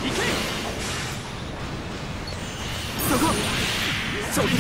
け。そこ直撃。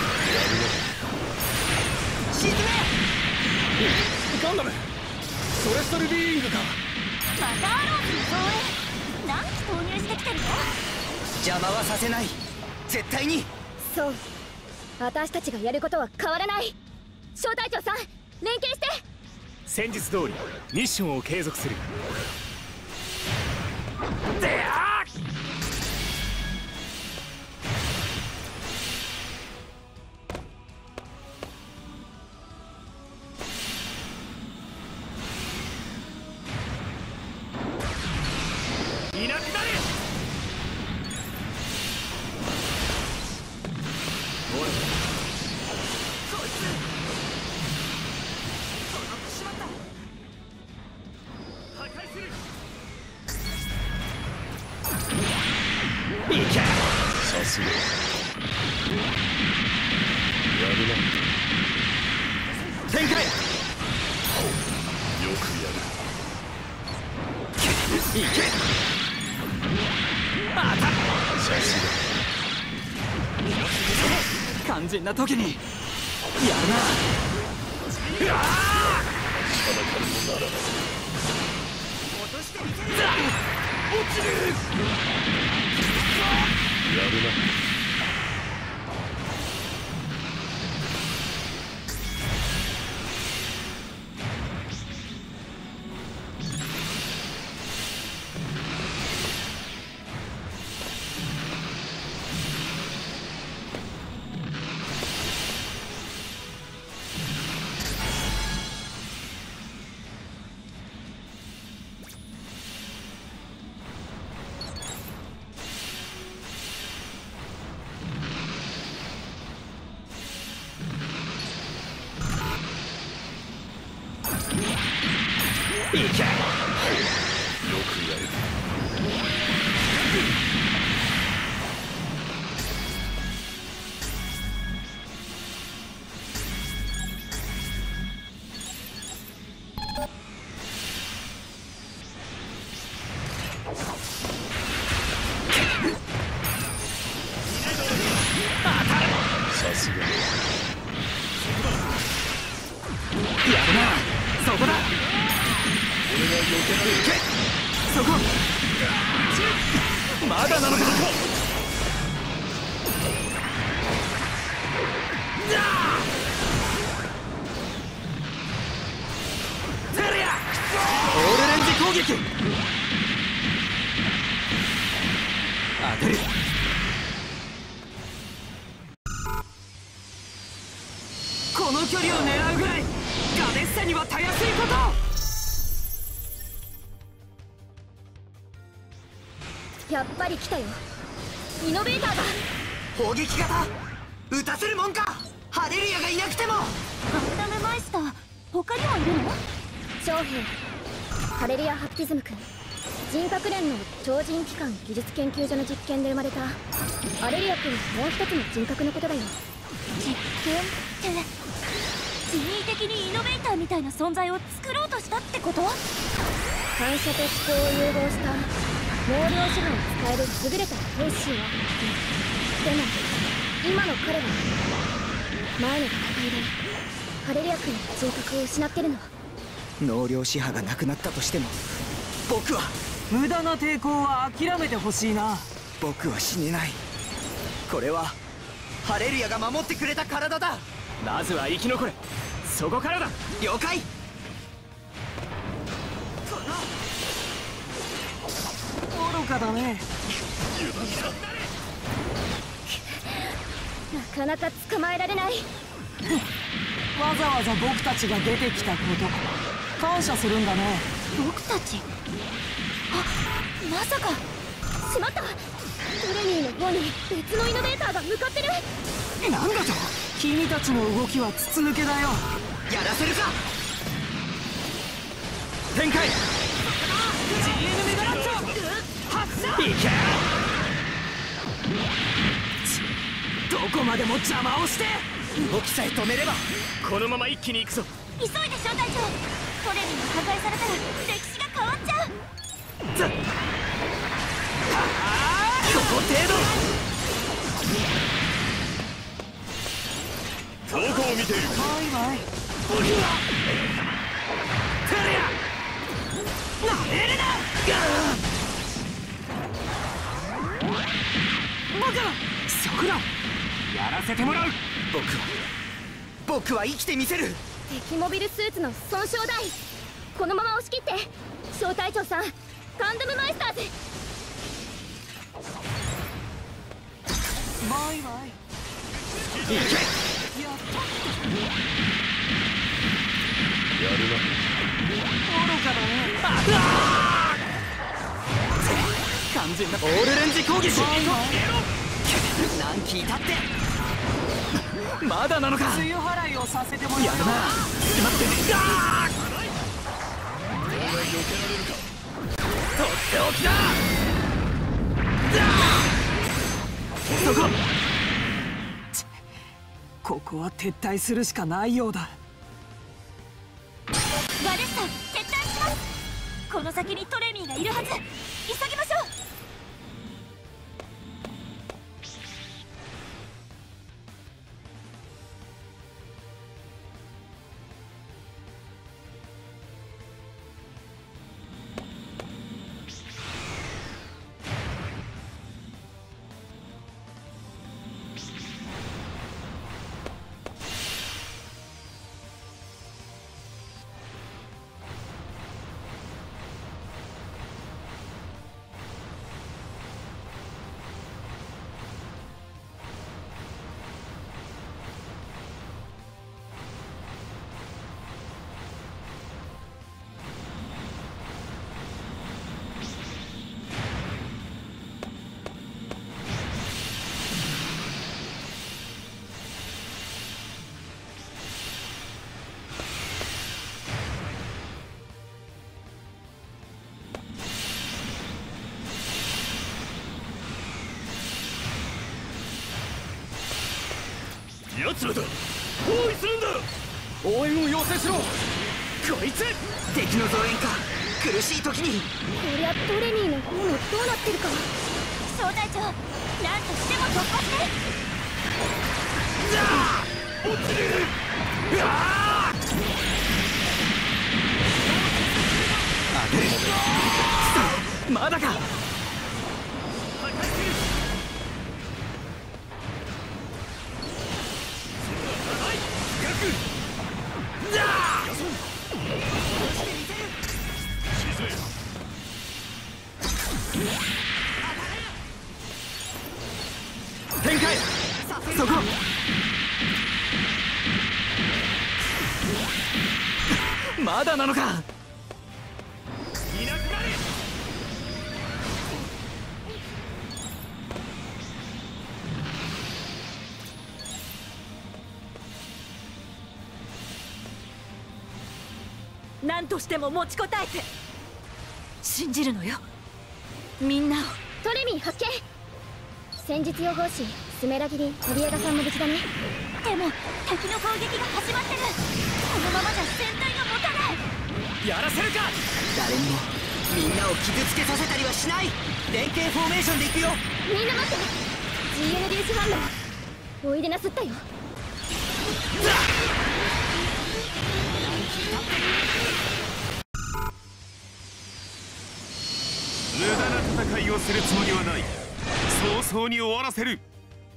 沈め。ガンダムソレスタルビーイングか。 またアローズの増援何機投入してきてるの。 邪魔はさせない、絶対に。 そう、私たちがやることは変わらない。小隊長さん、連携して。 戦術通りミッションを継続する。であいなくなれ。おい、こいつ止まってしまった。破壊する。いけ。さすがやるな。展開。よくやる。いけ。また。さすが肝心な時にやるな。うわ落としてみせる。落ちる。やるな。いけ。よくやる。さすがやるな。そこだ。俺が避けられる。そこまだなのか。ゼリアオールレンジ攻撃。当てる。この距離を狙うぐらいガデッサにはたやすいこと。 やっぱり来たよ、イノベーターだ。 砲撃型撃たせるもんか。ハレルヤがいなくても。 ガンダムマイスター、他にもいるの。将兵ハレルヤ・ハプティズム君、人格連の超人機関技術研究所の実験で生まれたハレルヤ君のもう一つの人格のことだよ。実験って人為的にイノベーターみたいな存在を作ろうとしたってこと。反射と思考を融合した能量手段を使える優れた兵士よ。でも今の彼は前の戦いでハレルヤ君の人格を失ってるの。 能量支配がなくなったとしても僕は無駄な抵抗は諦めてほしいな。 僕は死ねない。これはハレルヤが守ってくれた体だ。 まずは生き残れ。そこからだ。 了解。 愚かだね。 なかなか捕まえられない。 わざわざ僕たちが出てきたこと感謝するんだね。 僕たち、あ、まさか。しまった。トレニーの方に別のイノベーターが向かってる。 なんだと。君たちの動きは筒抜けだよ。 やらせるか。 展開。 GN メガラッチョ発射。 いけ。 どこまでも邪魔をして。 動きさえ止めればこのまま一気に行くぞ。 急いで小隊長、トレニーが破壊されたら歴史が変わっちゃう。 ている。 バイバイ。 ボリューテレアなめるな。 バカ、そこだ。やらせてもらう。 僕は生きてみせる。 敵モビルスーツの損傷大、このまま押し切って。小隊長さん、ガンダムマイスターズ。 バイバイ。 いけ。 やった。 やるな。 愚かだね。 完全なオールレンジ攻撃。 バイバイ。 何聞いたって。まだなのか。 梅雨払いをさせてもらうよ。 やるな。待ってね。 お前避けられるか。 とっておきだ。そこ。 ここは撤退するしかないようだ。 ガレッサ、撤退します。この先にトレミーがいるはず。急ぎましょう。 奴らだ。包囲するんだ。応援を要請しろ。こいつ。 敵の増援か。苦しい時に。 こりゃトレミーの方もどうなってるか。小隊長、なんとしても突破して。 落ちる。 当てる。まだか。展開。そこ。まだなのか。 いなくなれ。 何としても持ちこたえて。信じるのよ、みんなを。 トレミー発見。戦術予報士スメラギリトリエガさんも無事だね。でも敵の攻撃が始まってる。このままじゃ戦隊が持たない。 やらせるか。誰にもみんなを傷つけさせたりはしない。連携フォーメーションでいくよ。 みんな待って。 GN 粒子ファンドおいでなすったよ。 無駄な戦いをするつもりはない。早々に終わらせる。 やっ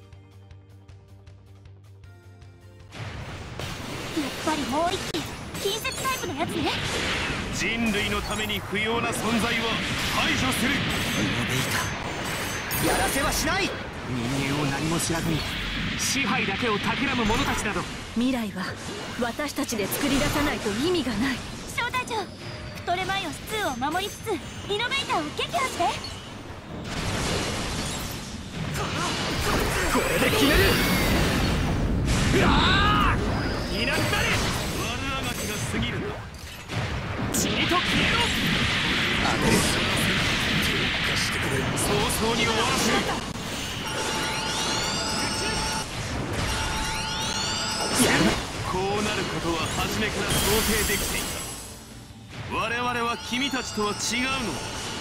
ぱりもう一機近接タイプのやつね。 人類のために不要な存在は排除する。 イノベーター。やらせはしない。 人間を何も知らずに支配だけを企む者たちなど。 未来は私たちで作り出さないと意味がない。 小隊長、プトレマイオス2を守りつつイノベーターを撃破して。 これで決める。 いなくなれ。悪あがきが過ぎるな。 血にと消えろ。 早々に終わらせる。こうなることは初めから想定できていた。我々は君たちとは違うのだ。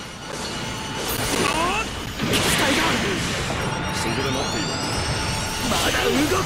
期待が。 そこで待っている。 まだ動く。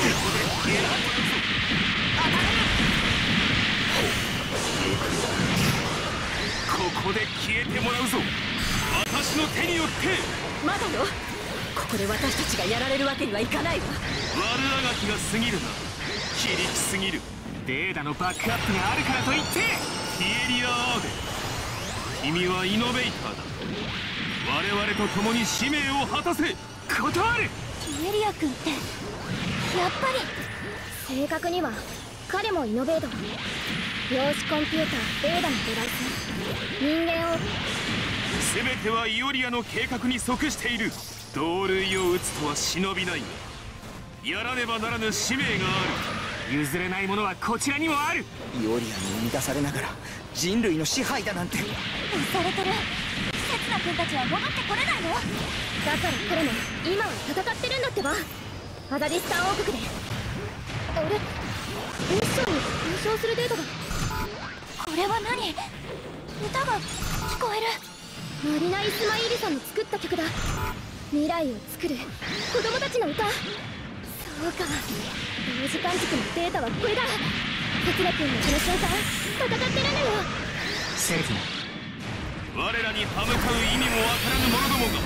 ここで消えてもらうぞ、私の手によって。 まだよ。ここで私たちがやられるわけにはいかないわ。 悪あがきが過ぎるな、非力すぎる。データのバックアップがあるからといってティエリア・アーベ、君はイノベーターだ。我々と共に使命を果たせ。断る。 ティエリア君ってやっぱり。正確には彼もイノベートだ。量子コンピューターベーダのデバイス。人間を全てはイオリアの計画に即している。同類を撃つとは忍びないが、やらねばならぬ使命がある。譲れないものはこちらにもある。 イオリアに生み出されながら人類の支配だなんて。 押されてる。刹那君たちは戻ってこれないの。だから彼も今は戦ってるんだってば。アザディスタン王国で。あれ、ミッションに優勝するデータが。これは何？歌が聞こえる。マリナ・イスマイールさんの作った曲だ。未来を作る子供たちの歌。そうか、同時間軸のデータはこれだ。刹那君のこの瞬間戦ってるんだよ。 セレフィナ、我らに歯向かう意味もわからぬ者どもが。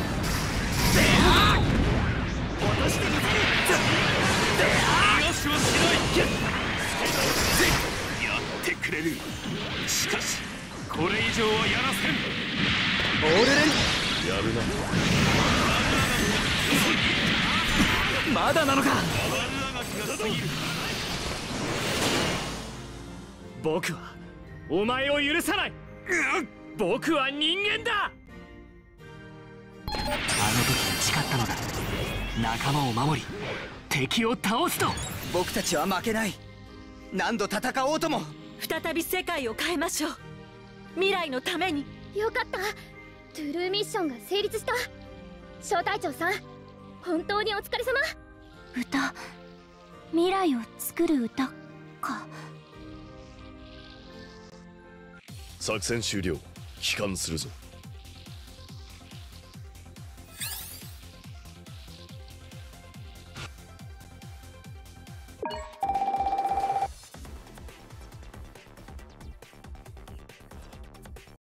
落としてみせる。 逃がしはしない。やってくれる。しかしこれ以上はやらせん。 オールレンやるな。 まだなのか。 悪あがきが過ぎる。 僕はお前を許さない。僕は人間だ。 あの時誓ったのだ。仲間を守り敵を倒すと。 僕たちは負けない。何度戦おうとも。 再び世界を変えましょう。未来のために。 よかった。トゥルーミッションが成立した。小隊長さん、本当にお疲れ様。歌、未来を作る歌か。 作戦終了。帰還するぞ。